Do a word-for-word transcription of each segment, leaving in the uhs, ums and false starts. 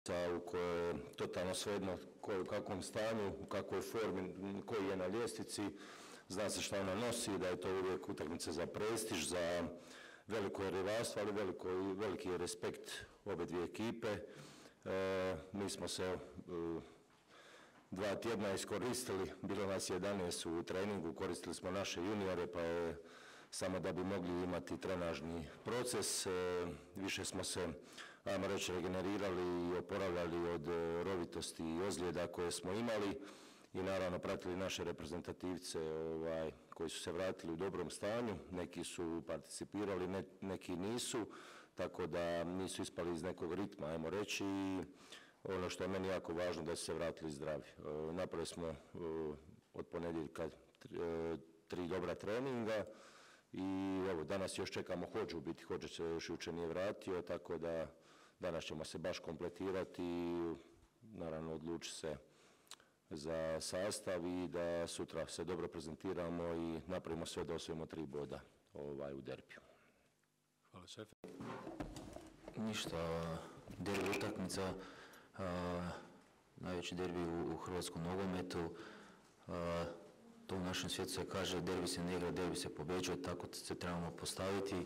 u kojoj je totalno svejedno u kakvom stanju, u kakvoj formi, koji je na ljestvici, zna se šta ona nosi, da je to uvijek utakmica za prestiž, za veliko je rivalstvo, ali veliko, veliki je respekt obe dvije ekipe. E, mi smo se e, dva tjedna iskoristili, bilo nas jedanaest u treningu, koristili smo naše juniore, pa je samo da bi mogli imati trenažni proces. E, više smo se, ajmo reći, regenerirali i oporavljali od rovitosti i ozljeda koje smo imali i naravno pratili naše reprezentativce ovaj, koji su se vratili u dobrom stanju. Neki su participirali, ne, neki nisu, tako da nisu ispali iz nekog ritma, ajmo reći. I ono što je meni jako važno, da su se vratili zdravi. E, napravili smo e, od ponedjeljka e, tri dobra treninga. I evo, danas još čekamo Hodžu, u biti Hodža se još jučer nije vratio, tako da danas ćemo se baš kompletirati i naravno odluči se za sastav i da sutra se dobro prezentiramo i napravimo sve da osvojimo tri boda ovaj, u derbiju. Hvala šefe. Ništa, derbi utakmica, a, najveći derbi u, u hrvatskom nogometu. A, To u našem svijetu se kaže, derbi se ne igra, derbi se pobeđuje, tako se trebamo postaviti.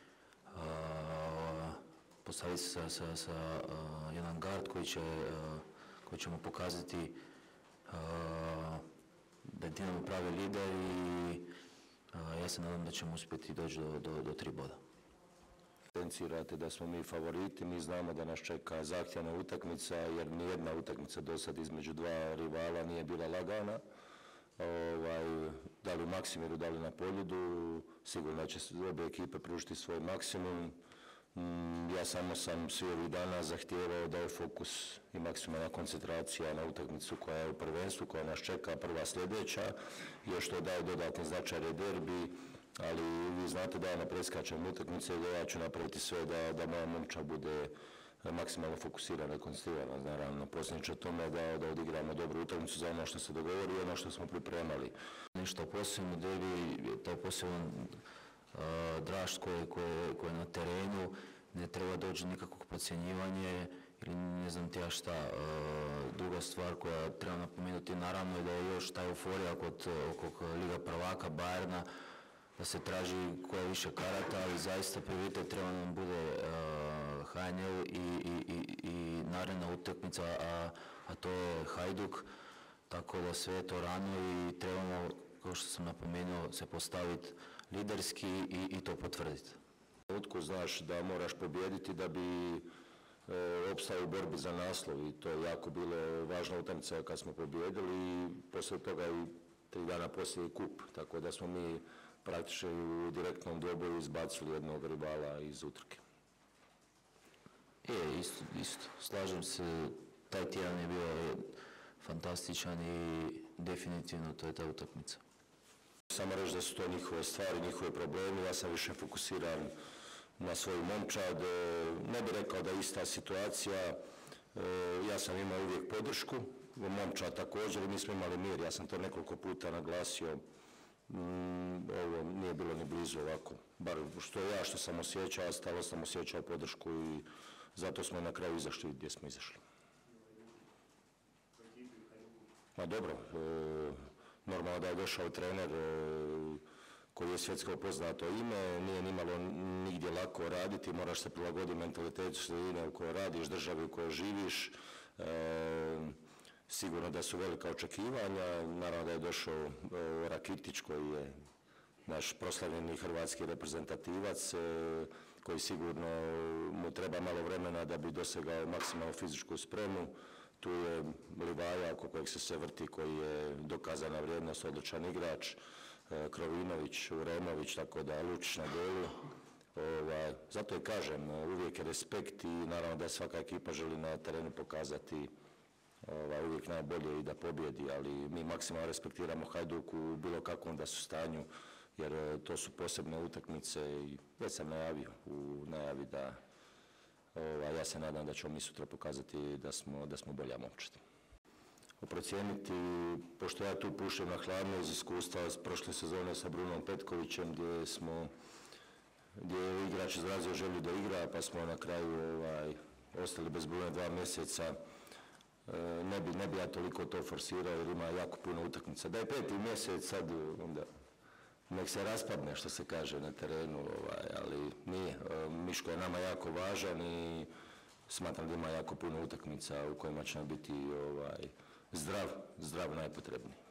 A, postaviti se sa, sa, sa a, jedan gard koji, će, a, koji ćemo pokazati a, da je Dinamo pravi lider i a, ja se nadam da ćemo uspjeti doći do, do, do tri boda. Potencirate da smo mi favoriti, mi znamo da nas čeka zahtjevna utakmica, jer nijedna utakmica do sad između dva rivala nije bila lagana. Ovaj, da li u Maksimiru, da li na Poljudu, sigurno će obje ekipe pružiti svoj maksimum. Mm, ja samo sam svi ovih dana zahtijevao da je fokus i maksimalna koncentracija na utakmicu koja je u prvenstvu, koja nas čeka, prva sljedeća, još to daje dodatni značaj derbi, ali vi znate da ja ne preskačem utakmice i da ja ću napraviti sve da, da moja momčad bude maksimalno fokusirana i koncentrirana, naravno, posljedniče tome da, da odigramo dobru utakmicu za ono što se dogovori i ono što smo pripremali. Nešto posebno derbi, to poseban uh, draž koji, koji, koji je na terenu, ne treba doći nikakvog podcjenjivanja ili ne znam ti ja šta. Uh, druga stvar koja treba napomenuti naravno je da je još ta euforija kod, kod Liga prvaka Bayerna, da se traži koja više karata, ali zaista prioritet treba nam bude uh, H N L i, i, i, i naredna utakmica, a, a to je Hajduk, tako da sve je to rano i trebamo, kao što sam napomenuo, se postaviti liderski i, i to potvrditi. Utku znaš da moraš pobijediti da bi e, opstao u borbi za naslov i to je jako bilo važna utakmica kad smo pobijedili i poslije toga i tri dana poslije i kup, tako da smo mi praktično u direktnom dvoboju izbacili jednog rivala iz utrke. Je, isto, isto. Slažem se, taj tjedan je bio fantastičan i definitivno to je ta utakmica. Samo reći da su to njihove stvari, njihove problemi, ja sam više fokusiran na svoju momčad. Ne bih rekao da je ista situacija, ja sam imao uvijek podršku, momčad također, mi smo imali mir, ja sam to nekoliko puta naglasio. Mm, ovo nije bilo ni blizu ovako, bar što ja što sam osjećao, a stalo sam osjećao podršku i zato smo na kraju izašli gdje smo izašli. Ma dobro, e, normalno da je došao trener e, koji je svjetsko poznato ime, nije nimalo nigdje lako raditi, moraš se prilagoditi mentalitetu sredine u kojoj radiš, državi u kojoj živiš. E, Sigurno da su velika očekivanja, naravno da je došao e, Rakitić koji je naš proslavljeni hrvatski reprezentativac e, koji sigurno mu treba malo vremena da bi dosegao maksimalnu fizičku spremu. Tu je Livaja oko kojeg se sve vrti koji je dokazana vrijednost, odličan igrač, e, Krovinović, Uremović, tako da Lučić na golu. Ovaj, zato i kažem, uvijek je respekt i naravno da svaka ekipa želi na terenu pokazati Ovaj, uvijek najbolje i da pobjedi, ali mi maksimalno respektiramo Hajduku u bilo kakvom da su stanju, jer to su posebne utakmice i već sam najavio u najavi da ovaj, ja se nadam da ćemo mi sutra pokazati da smo, da smo bolja momčad. Procijeniti, pošto ja tu pušem na hladno iz iskustva iz prošle sezone sa Brunom Petkovićem gdje smo, gdje je igrač izrazio želju da igra, pa smo na kraju ovaj, ostali bez Brune dva mjeseca, ne bi, ne bi ja toliko to forsirao jer ima jako puno utakmica. Da je peti mjesec sad, onda nek se raspadne što se kaže na terenu, ovaj, ali nije. Miško je nama jako važan i smatram da ima jako puno utakmica u kojima će nam biti ovaj, zdrav, zdrav najpotrebniji.